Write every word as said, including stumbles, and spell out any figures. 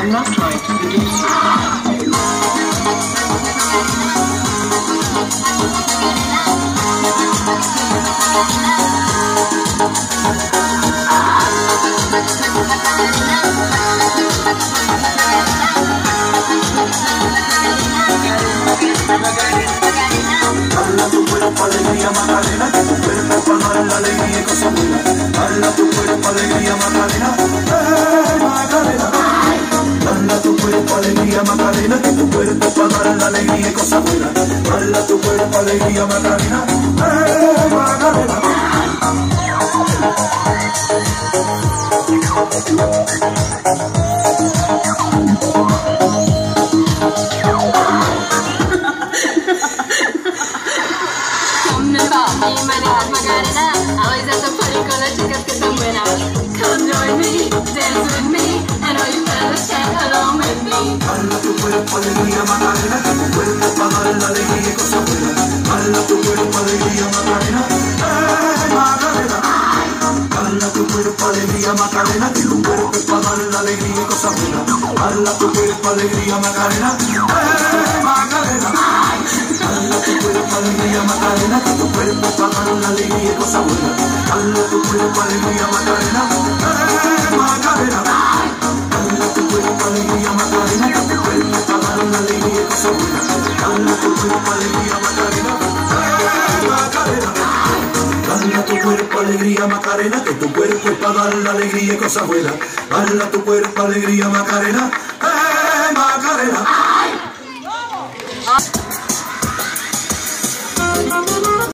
Do not try to reduce it. Dala tu cuerpo alegría Macarena, que tu cuerpo para dar la alegría y cosas buenas. Dala tu cuerpo alegría Macarena, eh Macarena. Dala tu cuerpo alegría Macarena, que tu cuerpo para dar la alegría y cosas buenas. Dala tu cuerpo alegría Macarena, eh Macarena. Y manejar Macarena, always at the party con las chicas que son buenas. Come join me, dance with me, and all you fellas chat along with me. Dala tu cuerpo alegría Macarena, que tu cuerpo para dar la alegría y cosas buenas. Dala tu cuerpo alegría Macarena, eh Macarena. Dala tu cuerpo alegría Macarena, que tu cuerpo para dar la alegría y cosas buenas. Dala tu cuerpo alegría Macarena, eh Macarena. Dala tu cuerpo alegría Macarena, que tu cuerpo para dar la alegría y cosas buenas. Dala tu cuerpo alegría Macarena, eh Macarena. Dala tu cuerpo alegría Macarena, que tu cuerpo para dar la alegría y cosas buenas. Dala tu cuerpo alegría Macarena, eh Macarena. Dala tu cuerpo alegría Macarena, que tu cuerpo es para dar la alegría y cosas buenas. Dala tu cuerpo alegría Macarena, eh Macarena.